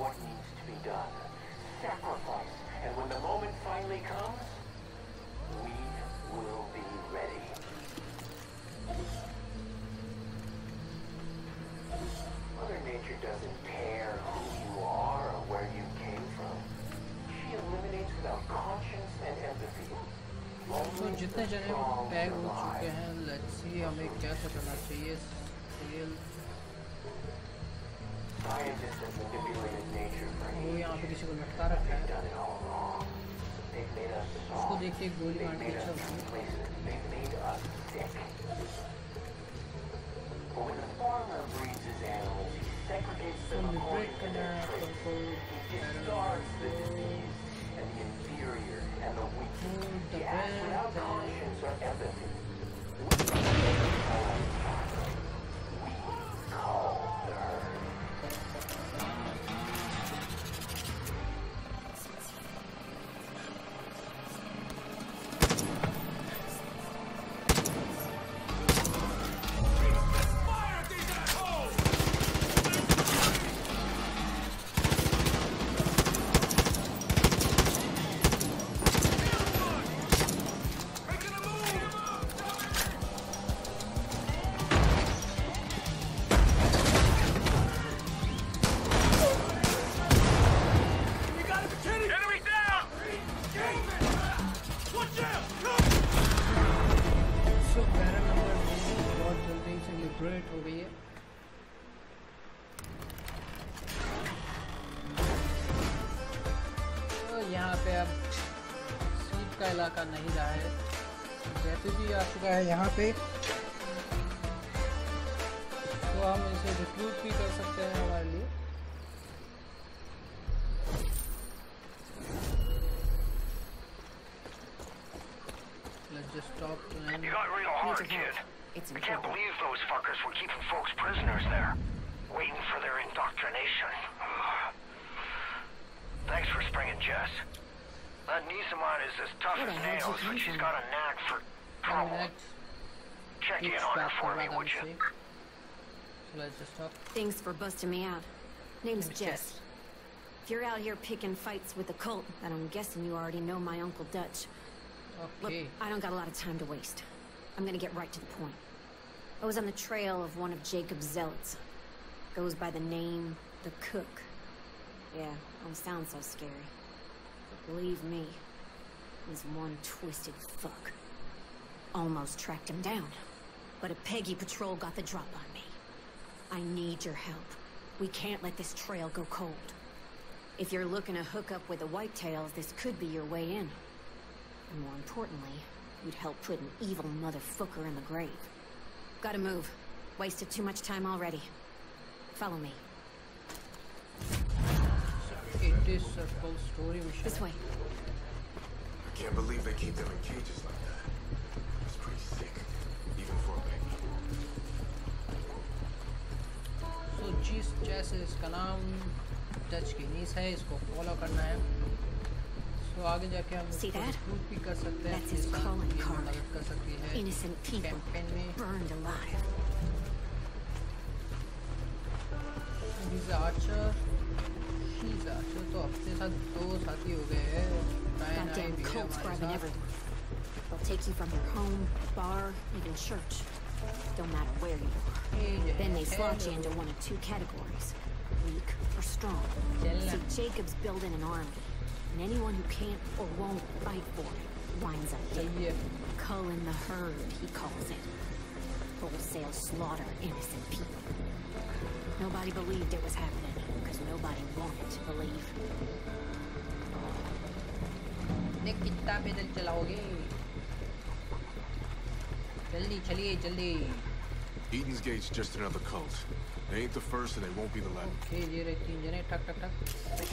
what needs to be done. Sacrifice. And when the moment finally comes, we will be ready. Mother Nature doesn't care who you are or where you came from. She eliminates without conscience and empathy. तो जितने जने peg हो चुके हैं, let's see हमें क्या करना चाहिए। सेल वो यहाँ पे किसी को लटका रखा है, उसको देख के गोली मारने की इच्छा होती है। So Liberate करना है आपको, and the weak. He acts without conscience or empathy. We call her. हो गई है। तो यहाँ पे अब स्वीप का इलाका नहीं रहा है, जैसे भी आ चुका है यहाँ पे, तो हम इसे रिक्रूट भी कर सकते हैं हमारे लिए। Let's just talk to them. You got real hard, kid. I can't believe those fuckers were keeping folks prisoners there, waiting for their indoctrination. Thanks for springing, Jess. That niece of mine is as tough as nails, but she's got a knack for trouble. Check in on her for me, would you? So let's just talk. Thanks for busting me out. Name's Jess. If you're out here picking fights with the cult, then I'm guessing you already know my Uncle Dutch. Okay. Look, I don't got a lot of time to waste. I'm gonna get right to the point. I was on the trail of one of Jacob's zealots. Goes by the name The Cook. Yeah, don't sound so scary. But believe me, he's one twisted fuck. Almost tracked him down. But a Peggy patrol got the drop on me. I need your help. We can't let this trail go cold. If you're looking to hook up with the Whitetails, this could be your way in. And more importantly, you'd help put an evil motherfucker in the grave. Gotta move. Wasted too much time already. Follow me. It is a full story mission. This way. I can't believe they keep them in cages like that. It's pretty sick, even for a baby. So Jess इसका नाम Dutch की नीस है, इसको follow करना है। तो आगे जाके हम रिक्रूट भी कर सकते हैं, मदद कर सकती है कैंपेन में। He's archer, she's archer, तो अपने साथ दो साथी हो गए हैं। Goddamn cults grabbing everywhere. They'll take you from your home, bar, even church. Don't matter where you are. Then they slot you into one of two categories: weak or strong. See, Jacob's building an army. And anyone who can't or won't fight for it winds up dead. Culling the herd, he calls it. Wholesale slaughter innocent people. Nobody believed it was happening, because nobody wanted to believe. कितना पैदल चलाओगे? जल्दी चलिए, जल्दी. Eden's Gate's just another cult. They ain't the first and they won't be the last. Okay, ये रहे 3 जने, टक टक टक.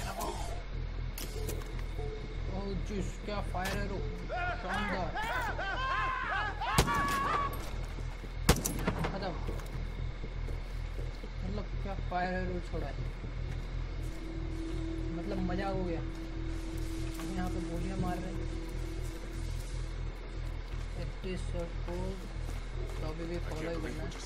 Oh, juice, क्या फायर है रो? शानदार. खत्म. मतलब क्या फायर है रो छोड़ा है. मतलब मजा हो गया. यहाँ पे गोलियाँ मार रहे हैं. It is so cool. तो अभी भी फॉलो ही करना है.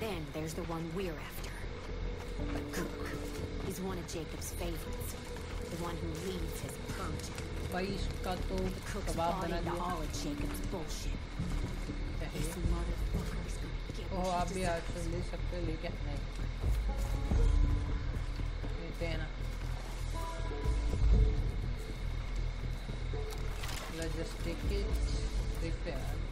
Then there's the one we're after. The cook. He's one of Jacob's favorites. The one who leads his purging. भाई इसका तो The cook's कबाब bought बना into दिया। all of Jacob's bullshit. This motherfucker's gonna get oh what आप you भी deserve. आज से ले सकते हो लेके नहीं लेते हैं ना। Let's just take it. देखते हैं यार।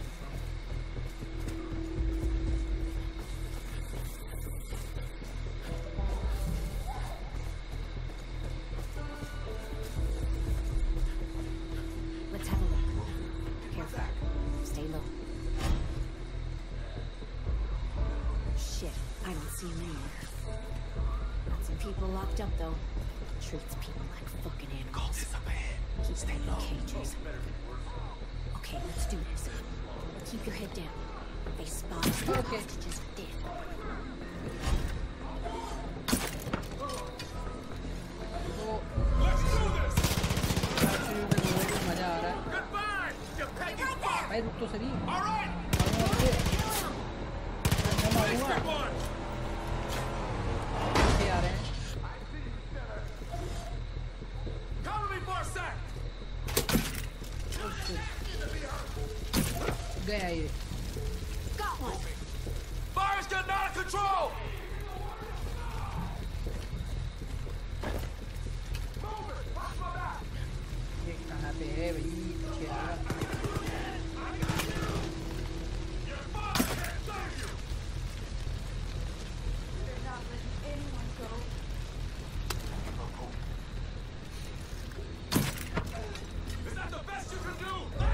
Let's have a look. Careful. Stay low. Shit, I don't see him anywhere. Got some people locked up though. Treats people like fucking animals. Keeps them in cages. Okay, let's do this. Keep your head down. They spot us. The Okay. hostages are dead. Actually में गोले में मजा आ रहा है। भाई रुक तो सही। मारूंगा। ये आ रहे हैं। गया ये। Got one. Fire's getting out of control! ये कहाँ पे है भाई? पीछे आ रहा। Is that the best you can do?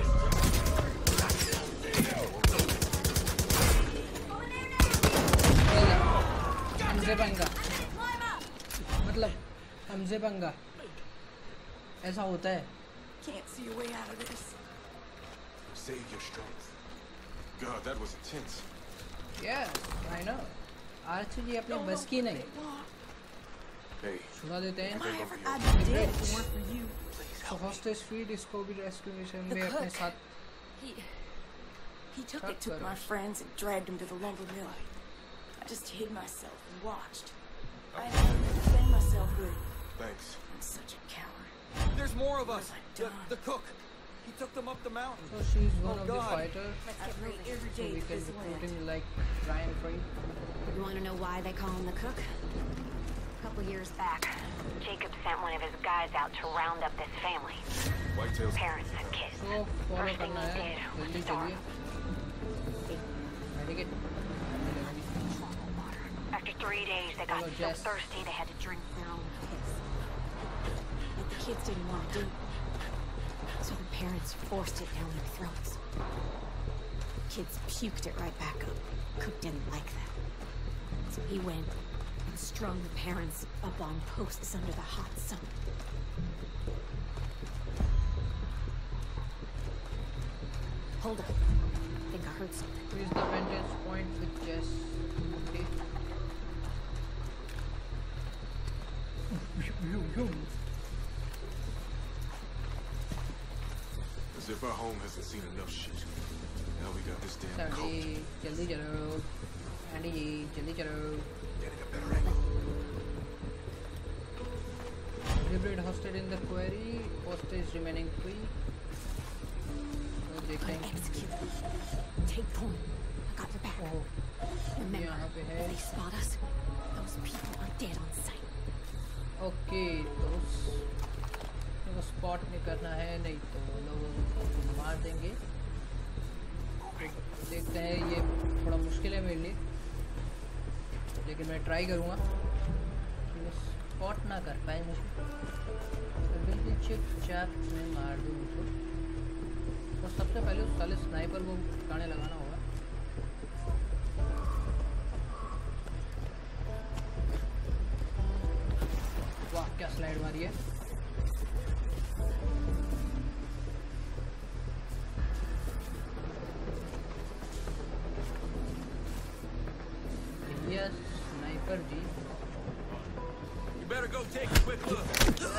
हमसे पंगा मतलब हमसे पंगा ऐसा होता है। Can't see a way out of this. Save your strength. God, that was intense. Yes, I know. आज ये अपने बस की नहीं। Hey, छुड़ा देते हैं। I did if it weren't for you. तो hostage feed इसको भी रेस्क्यू मिशन The में अपने cook. साथ। He took my friends and dragged them to the lumber mill. I just hid myself and watched. I had nothing to defend myself with. thanks. I'm such a coward. There's more of us. What have I The, done? the cook. He took them up the mountain. So she's one Oh, of the God. fighters. I pray every So day we that can this recruit land. him like Ryan Free. You want to know why they call him the cook? A couple years back, Jacob sent one of his guys out to round up this family. Whitetails. Parents and kids. So follow First thing करना he है। did was जल्दी starve. चलिए। Medikit. After 3 days, they got Hello, so Jess. thirsty they had to drink their own piss. But the kids didn't want to do it. So the parents forced it down their throats. Kids puked it right back up. Cook didn't like that. So he went and strung the parents up on posts under the hot sun. Hold up. I think I heard something. Use the vantage point with Jess. Okay. As if our home hasn't seen enough shit. Now we got this damn cult. Sandy, जल्दी चलो। Andy जी, जल्दी चलो। Getting a better angle. Liberate hostage in the quarry. Hostage remaining free. तो देखते हैं। Execute. Take point. I got your back. Oh, Remember, यहाँ पे है। if they spot us, those people are dead on sight. Okay तो उसको spot नहीं करना है, नहीं तो लोगों को मार देंगे। तो देखते हैं, ये थोड़ा मुश्किल है मेरे लिए, लेकिन मैं ट्राई करूँगा कि वो स्पॉट ना कर पाए मुझे। तो बिल्कुल चुपचाप मैं मार दूँ उसको। तो सबसे पहले उस साले स्नाइपर को ठिकाने लगाना होगा। वाह क्या स्लाइड मारी है। यस स्नाइपर जी। You better go take a quick look.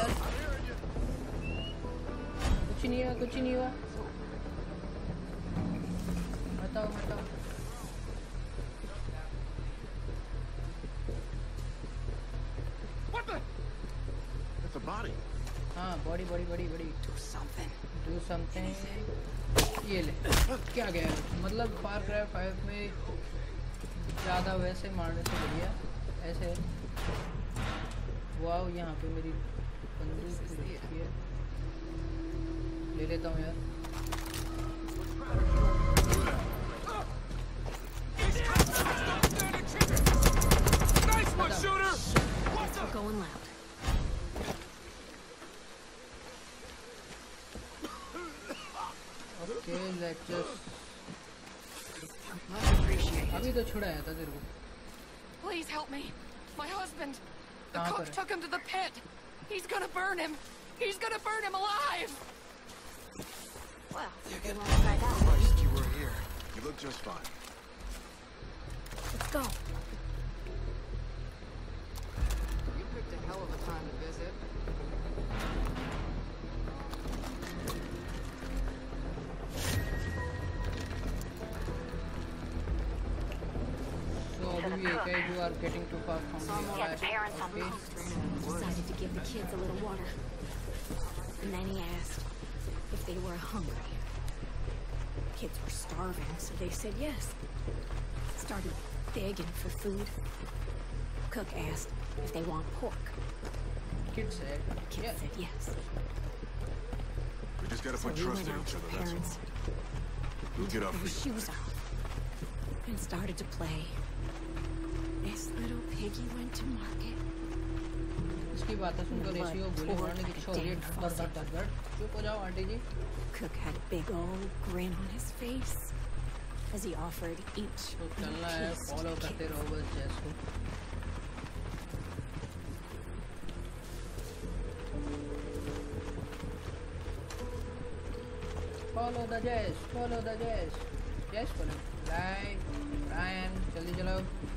कुछ नहीं हुआ, कुछ नहीं हुआ। बताओ बताओ। body. हाँ body body body body Do something. Do something. ये ले क्या गया मतलब फार क्राई 5 में ज़्यादा वैसे मारने से बढ़िया ऐसे वाव यहाँ पे मेरी बंदूक रखी है ले लेता हूँ यार Nice one, shooter! Guess we're going loud. Okay, let's just Much appreciated. अभी तो छुड़ाया था तेरे को Please help me. My husband. The कहाँ cook पर है? took him to the pit. He's gonna burn him. He's gonna burn him alive. Well, you want to try that? Christ, you were here. You look just fine. Let's go. You picked a hell of a time to visit. So अभी भी एक है you are getting too far from me. Yeah, the parents on Okay. Decided to give the kids a little water. And then he asked if they were hungry. Kids were starving, so they said yes. Started begging for food. Cook asked if they want pork. Kids said Kids yeah. said yes. We just gotta So put we trust went in out each to other, the that's parents, all. We'll get off took their for you. shoes off, and started to play. This little piggy went to market. इसकी बातें सुनकर ratio गोली मारने की इच्छा हो रही है धड़ धड़ धड़ धड़ चुप हो जाओ aunty ji Cook had a big old grin on his face as he offered each तो little चलना है piece to फॉलो the करते kid. रहो बस जैस को follow the Jess Jess follow right Ryan जल्दी चलो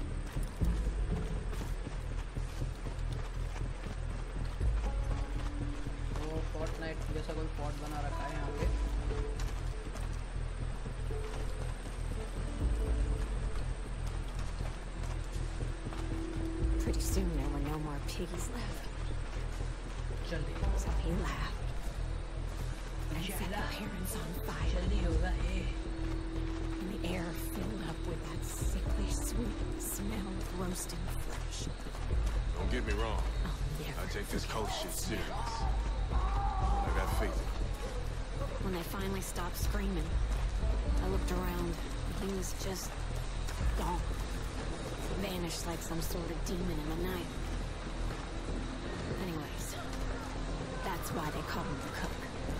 तो फोर्टनाइट जैसा कोई पॉट बना रखा है यहाँ पे Pretty soon there were no more piggies left, जल्दी so he laughed and set the parents on fire. जल्दी होगा ये And the air filled up with that sickly sweet smell of roasting flesh. Don't get me wrong. I'll never I take this forget cold that shit smell. serious. I got faith. When they finally stopped screaming, I looked around. He was just gone. Vanished like some sort of demon in the night. Anyways, that's why they call him the cook.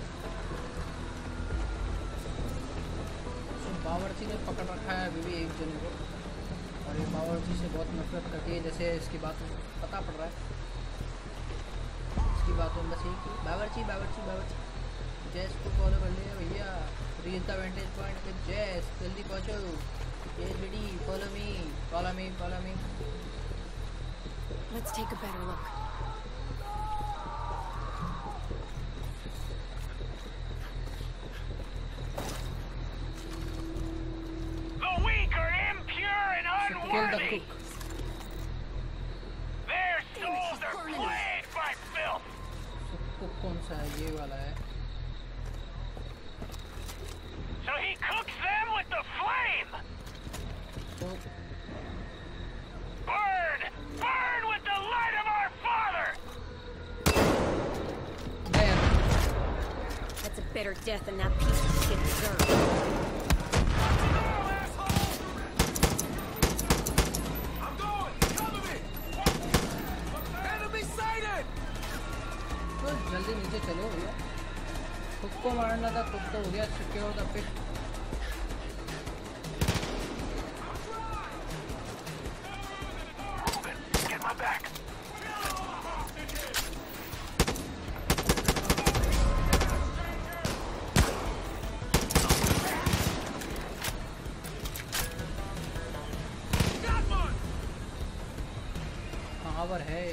तो बावर्ची ने पकड़ रखा है अभी भी एक जने को और ये बावर्ची से बहुत नफरत करती है जैसे इसकी बात पता पड़ रहा है इसकी बातों में बस यही कि बावर्ची बावर्ची बावर्ची जैस को फॉलो कर लिया भैया reach the vantage point with Jess जल्दी पहुँचो ये बेटी follow me follow me follow me Let's take a better look. The weak are impure and kill the unworthy. cook Their souls are plagued by filth. तो cook कौन सा है ये वाला है So he cooks them with the flame. तो Burn! Burn with the light of our Father! there That's a better death than that piece of shit deserved. I'm going! Cover me! Enemy sighted! तो जल्दी नीचे चलो भैया खुद को मारना था खुद तो हो गया secure the pit Get my back. Got one! कहाँ पर है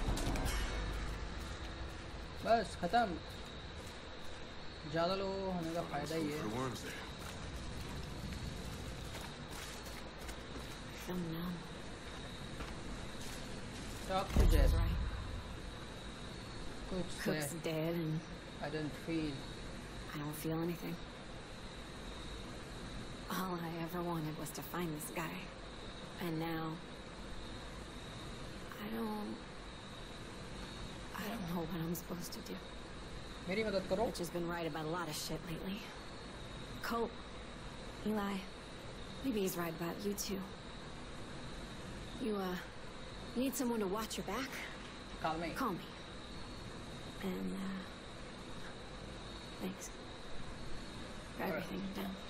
बस खत्म ज़्यादा लोगों होने का फायदा ही For है the worms there. So numb. Talk to Jess Right. Cook's dead and I don't feel anything. All I ever wanted was to find this guy. And now I don't know what I'm supposed to do. मेरी मदद करो. Which has been right about a lot of shit lately. Colt, Eli, maybe he's right about you too. You need someone to watch your back? Call me. Call me. And thanks for everything you've done.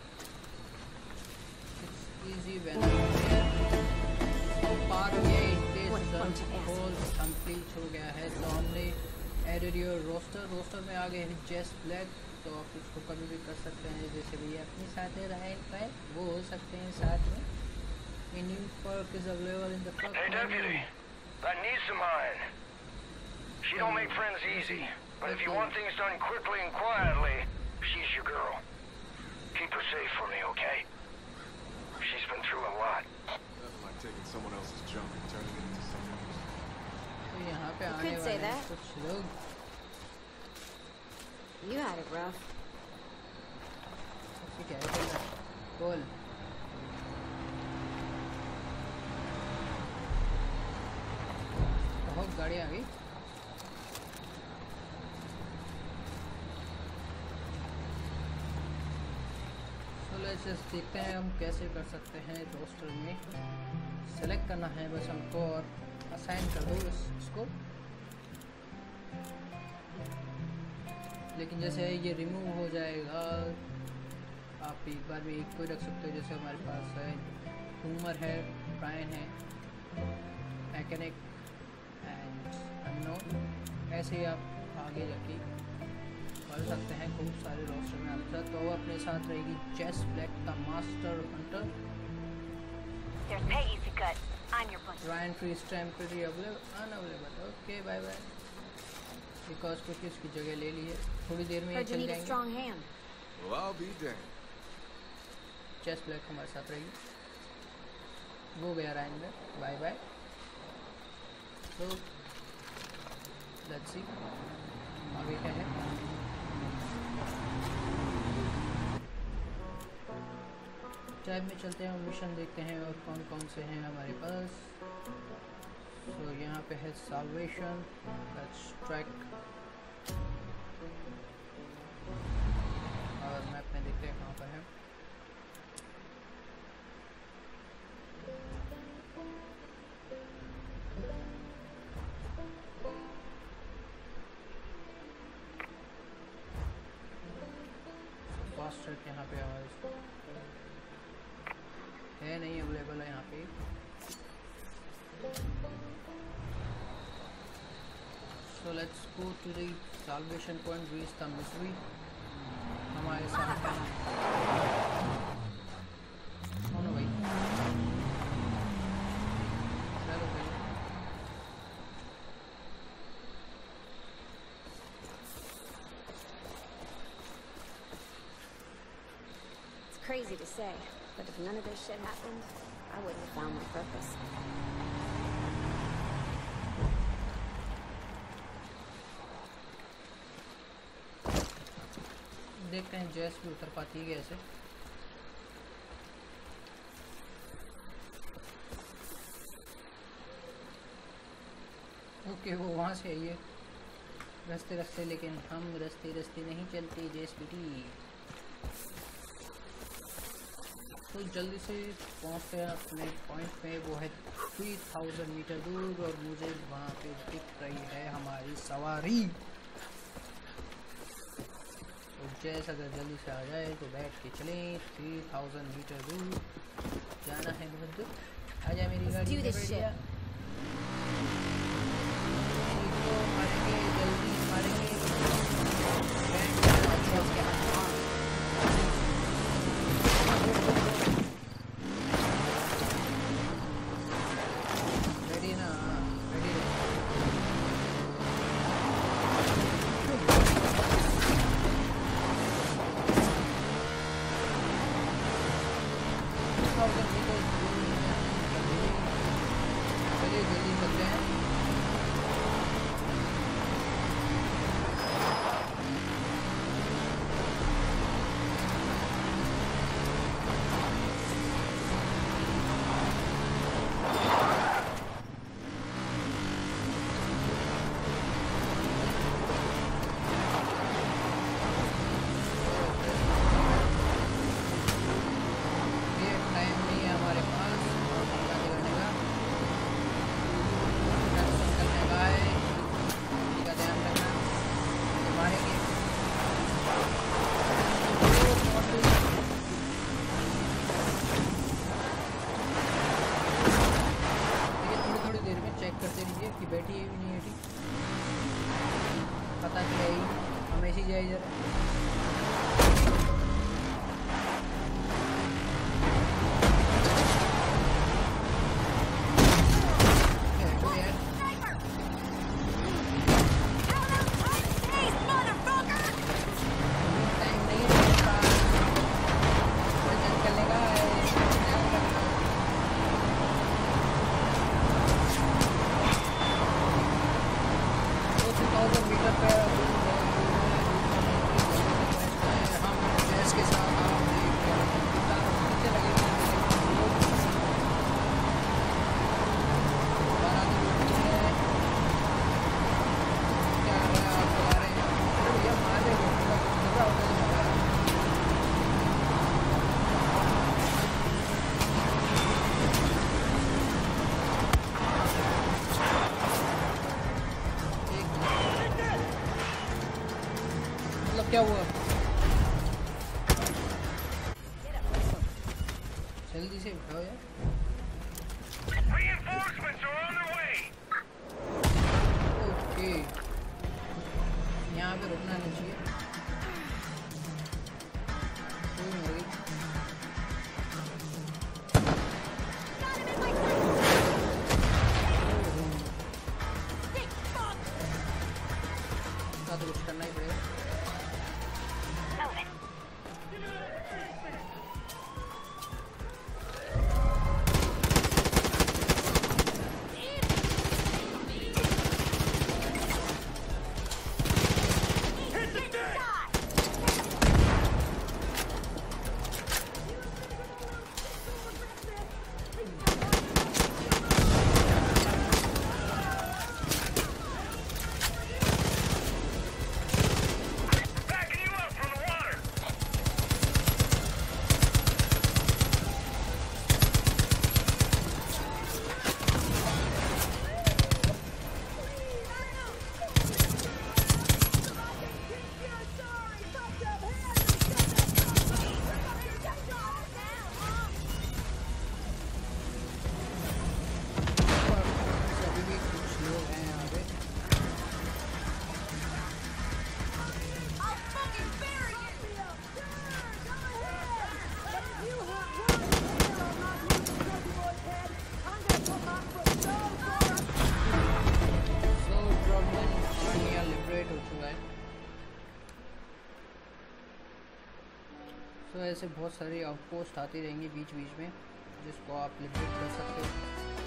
It's easy when I'm here. So far ये days whole complete हो गया है. तो हमने added your roster में आ गए हैं Jess Black. तो आप उसको कभी भी कर सकते हैं. जैसे भैया अपने साथ है Ryan Ryan वो हो सकते हैं साथ में. A new perk is available in the perk. Hey deputy, that niece of mine. She don't make friends easy, but if you want things done quickly and quietly, she's your girl. Keep her safe for me, okay? She's been through a lot. Nothing like taking someone else's junk and turning it into something else. तो यहाँ पे आने could say वाले हैं that. कुछ लोग. You had it rough. ठीक है बोल. बहुत गाड़ियाँ आ गई. देखते हैं हम कैसे कर सकते हैं. रोस्टर में सेलेक्ट करना है बस हमको और असाइन कर दो इसको. लेकिन जैसे ये रिमूव हो जाएगा. आप एक बार में एक को रख सकते हो. जैसे हमारे पास है टूमर है, ब्रायन है, मैकेनिक एंड अननोन. ऐसे ही आप आगे जाके कर सकते हैं. खूब सारे रोस्टर में आपके साथ. तो वो अपने साथ रहेगी Jess Black the master hunter. Ryan freeze temporary unavailable. Okay bye bye. Because कुछ इसकी जगह ले ली है. थोड़ी देर में ये चल जाएंगे. जेस ब्लैक हमारे साथ रहेगी. वो गया रायन में. Bye bye. तो लेट्स सी आगे क्या है. टैब में चलते हैं और मिशन देखते हैं और कौन कौन से हैं हमारे पास. तो यहाँ पे है साल्वेशन. Let's track. और मैप में देखते हैं कहाँ पर है. फास्ट ट्रैक यहाँ पे हमारे है नहीं अवेलेबल है यहाँ पे. So let's go to the salvation point. Reach the mystery. हमारे साथ कौन हो भाई. चलो भाई. It's crazy to say, but if none of this shit happened, I wouldn't have found my purpose. देखते हैं जेस भी उतर पाती है कैसे. ओके वो वहाँ से आई है रास्ते रास्ते. लेकिन हम रास्ते रास्ते नहीं चलते जेस बेटी. तो जल्दी से पहुँचते हैं अपने पॉइंट पे. वो है 3000 मीटर दूर और मुझे वहाँ पे दिख रही है हमारी सवारी. तो जैसे अगर जल्दी से आ जाए तो बैठ के चलें. 3000 मीटर दूर जाना है बहुत दूर. आ जाए मेरी गाड़ी में बढ़िया. तो मारेंगे जल्दी मारेंगे. रेडी ना रेडी. चलिए जल्दी चलते हैं. है इधर क्या हुआ जल्दी से उठाओ यार ओके यहाँ पे रुकना नहीं चाहिए तो कुछ करना ही पड़ेगा तो ऐसे बहुत सारी आउटपोस्ट आती रहेंगी बीच बीच में जिसको आप लिबरेट कर सकते हो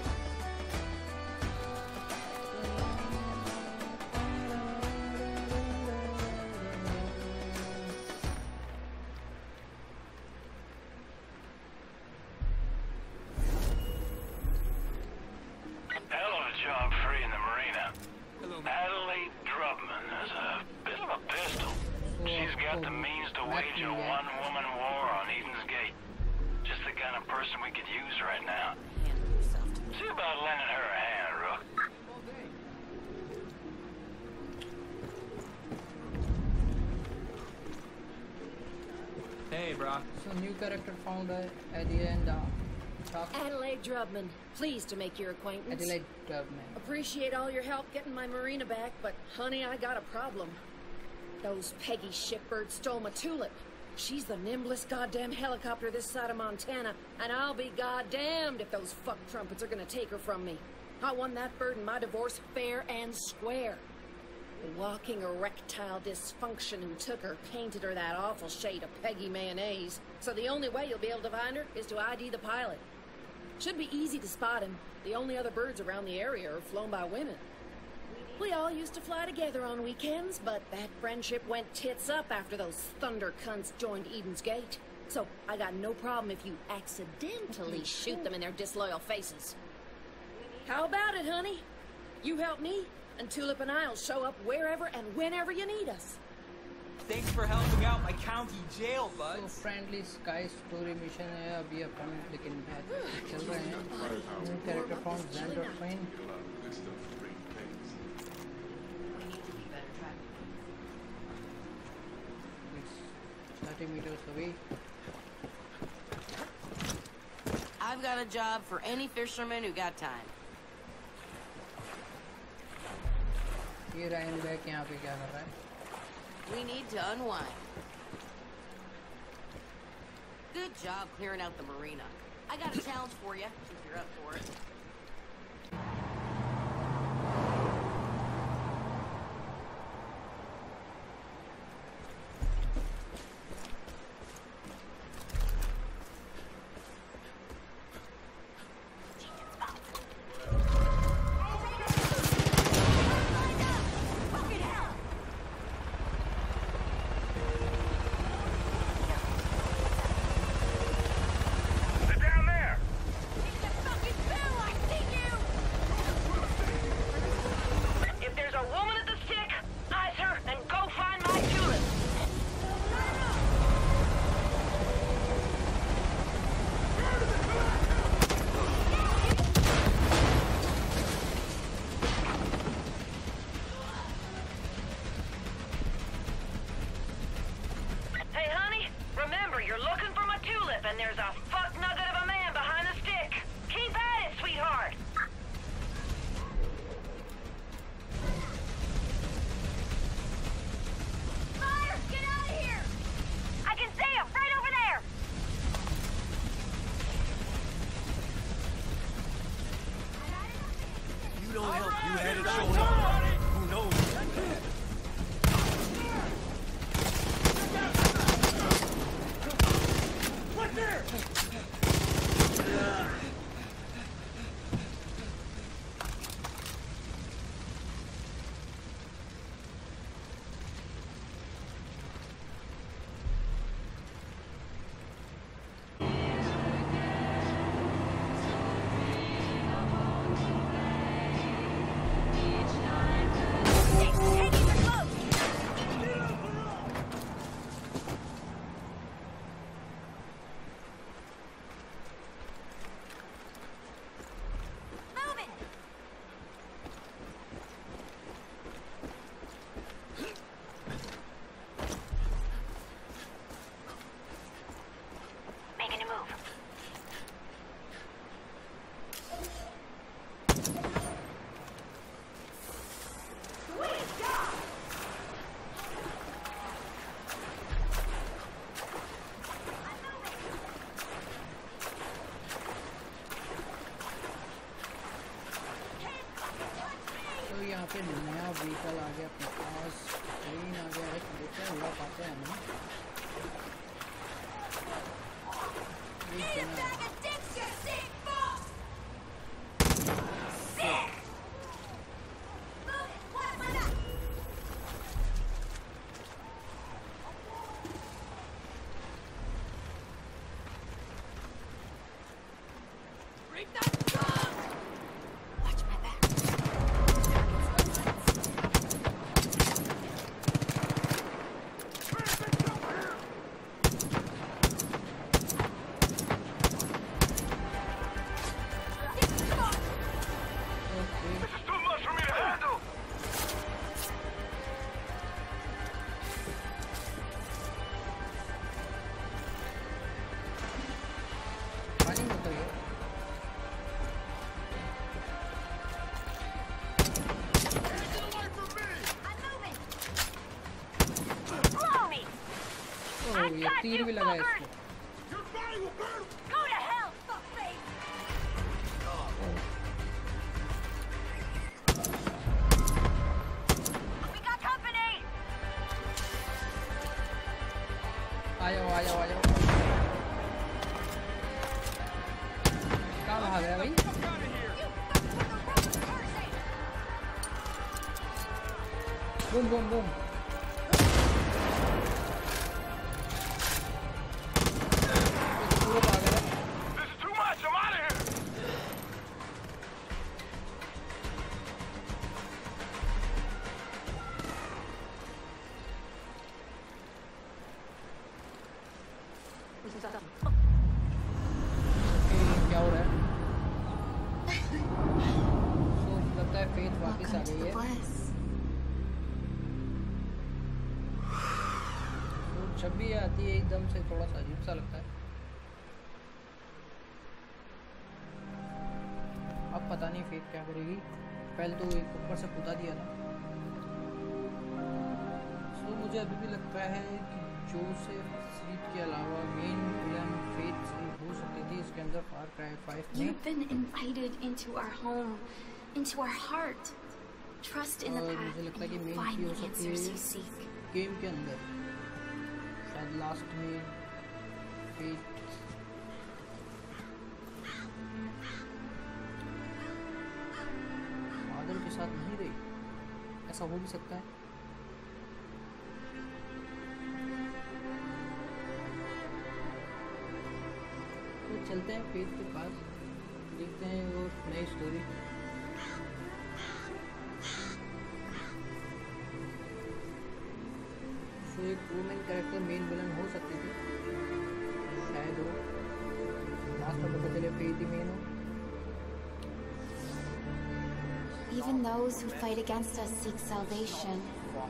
Character found at the end. Adelaide Drubman, pleased to make your acquaintance. Adelaide Drubman. Appreciate all your help getting my marina back, but honey, I got a problem. Those Peggy shipbirds stole my tulip. She's the nimblest goddamn helicopter this side of Montana, and I'll be goddamned if those fuck trumpets are gonna take her from me. I won that bird in my divorce fair and square. Walking erectile dysfunction who took her painted her that awful shade of Peggy mayonnaise. So the only way you'll be able to find her is to ID the pilot. Should be easy to spot him. The only other birds around the area are flown by women. We all used to fly together on weekends, but that friendship went tits up after those thunder cunts joined Eden's Gate. So I got no problem if you accidentally shoot them in their disloyal faces. How about it, honey? You help me, and Tulip and I'll show up wherever and whenever you need us. Thanks for helping out my county jail, bud. So friendly sky story mission है अभी अपन लेकिन चल रहे हैं. New character found Xander Train. It's 30 meters away. I've got a job for any fisherman who got time. ये Ryan back यहाँ पे क्या कर रहा है? We need to unwind. Good job clearing out the marina. I got a challenge for you, if you're up for it. नया vehicle आ गया अपने पास, ट्रेन आ गया है, देखते हैं हुआ पाते हैं हम। ये तीर भी लगा इसको। आ जाओ कहाँ भाग गया भाई? Boom boom boom. क्या हो रहा है? लगता है फेथ वापस आ गई है। जब भी आती है एकदम से थोड़ा सा अजीब सा लगता है। अब पता नहीं फेथ क्या करेगी। पहले तो एक ऊपर से कूदा दिया था। मुझे अभी भी लगता है कि जोसेफ स्वीट के अलावा मेन विलन फेथ हो सकती थी इसके अंदर फार क्राई 5 में। You've been invited into our home, into our heart. Trust in the path. मुझे लगता है कि and मेन you'll find की हो the सकती answers है you seek. गेम के अंदर शायद लास्ट में फेथ फादर के साथ नहीं रही, ऐसा हो भी सकता है। तो चलते हैं फेथ के पास, देखते हैं वो नई स्टोरी। तो एक वुमेन कैरेक्टर मेन विलन हो सकती थी, शायद हो, लास्ट में पता चले फेथ ही मेन हो। Even those who fight against us seek salvation.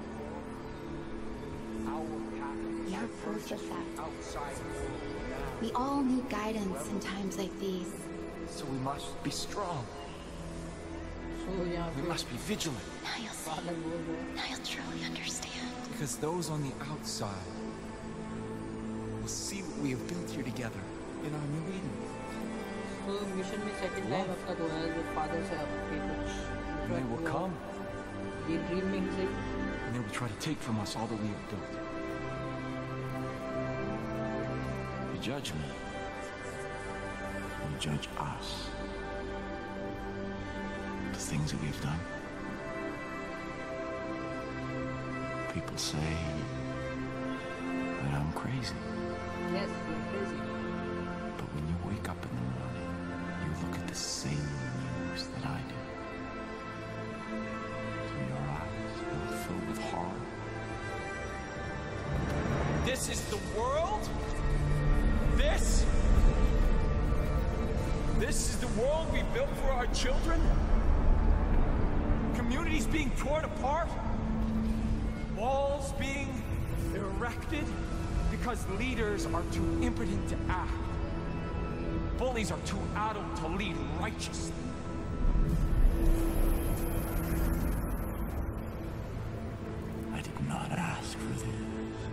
You're proof of that. We all need guidance in times like these. So we must be strong. We must be vigilant. Now you'll see. Now you'll truly understand. Because those on the outside will see what we have built here together in our new Eden. तो mission में second time अब तक हुआ है जो father से आपके कुछ They will come. ये ड्रीम में ही सही। And they will try to take from us all that we have built. You judge me. You judge us. The things that we have done. People say that I'm crazy. Yes, you're crazy. But when you wake up in the morning, you look at the same news that I do. Your eyes will fill with horror. This is the world? This is the world we built for our children? Communities being torn apart? Walls being erected because leaders are too impotent to act. Bullies are too adult to lead righteously. I did not ask for this.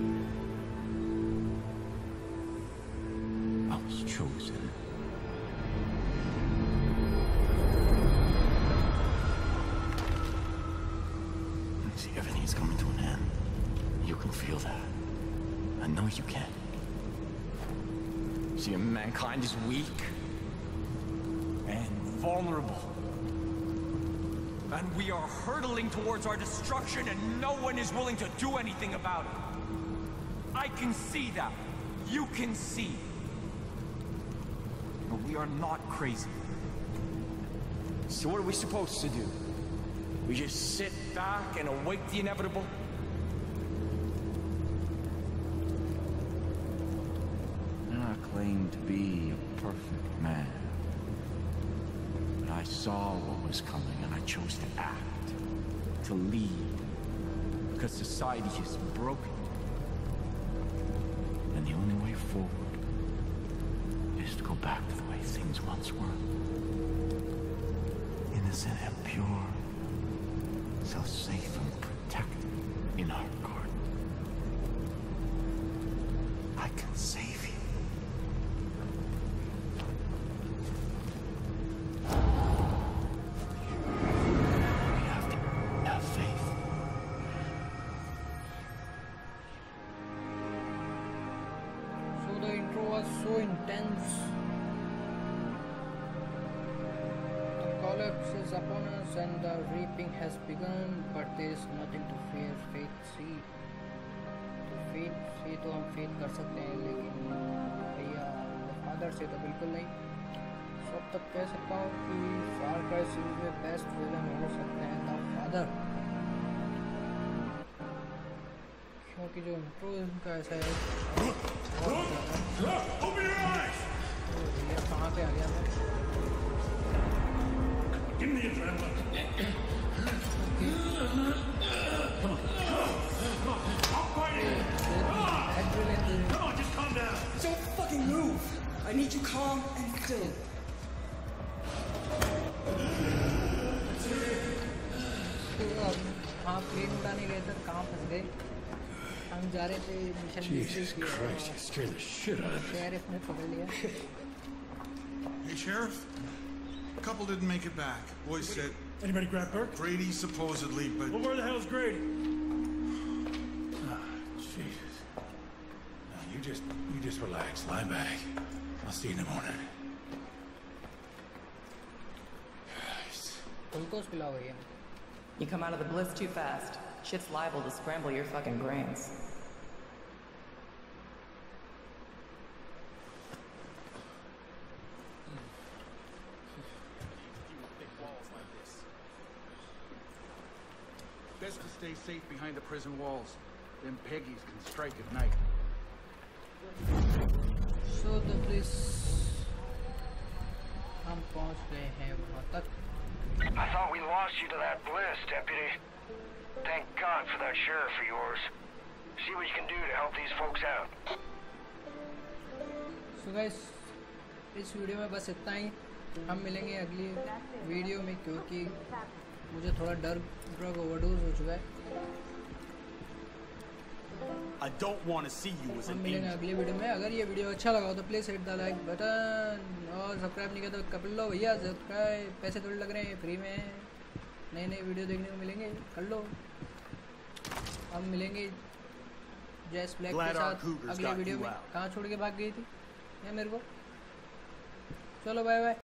I was chosen. See, everything's coming to an end. You can feel that. I know you can. See, mankind is weak And vulnerable. And we are hurtling towards our destruction and no one is willing to do anything about it. I can see that. You can see. But we are not crazy. So what are we supposed to do? We just sit back and await the inevitable? I claim to be a perfect man. But I saw what was coming and I chose to act, to lead. Because society is broken. And the only way forward is to go back to the way things once were. Innocent and pure. So safe and protected in our garden. I can save you. We have to have faith. So the intro was so intense. The collapse is upon us and the reaping has begun, but there is nothing to fear. Faith see. तो faith तो हम faith कर सकते हैं, लेकिन भैया father से तो बिल्कुल नहीं। सो अब तक कह सकता हूँ कि फार क्राई सीरीज में बेस्ट विलन हो सकते हैं द फादर, क्योंकि जो इंट्रो इनका ऐसा है भैया कहाँ पे आ गया मैं? Give me the adrenaline. Come on. I'll fight it. Come on, just calm down. Don't fucking move. I need you calm and still. हाँ प्लेन उड़ाने गए थे, कहाँ फंस गए? हम जा रहे थे mission Jesus Christ, you scared the shit out of me. Sheriff ने पकड़ लिया. Hey, Sheriff. A couple didn't make it back. Boys said... Anybody grab Burke? Grady, supposedly, but... Well, where the hell's Grady? Jesus. No, you just relax. Lie back. I'll see you in the morning. Glucose पिलाओ भैया. You come out of the Bliss too fast. Shit's liable to scramble your fucking brains. Best to stay safe behind the prison walls. Them Peggies can strike at night. So the Bliss, हम पहुंच गए हैं वहाँ तक. I thought we lost you to that Bliss, Deputy. Thank God for that sheriff of yours. See what you can do to help these folks out. So guys, इस video में बस इतना ही. हम मिलेंगे अगली वीडियो में क्योंकि मुझे थोड़ा ड्रग ओवरडोज हो चुका है. I don't want to see you as an मिलेंगे अगली वीडियो में. अगर ये वीडियो अच्छा लगा हो तो please hit the like button और सब्सक्राइब नहीं किया तो कर लो भैया सब्सक्राइब. पैसे थोड़ी लग रहे हैं, फ्री में नई नई वीडियो देखने को मिलेंगे. कर लो. हम मिलेंगे जेस ब्लैक के साथ अगली वीडियो में. कहाँ छोड़ के भाग गई थी या मेरे को. चलो बाय बाय.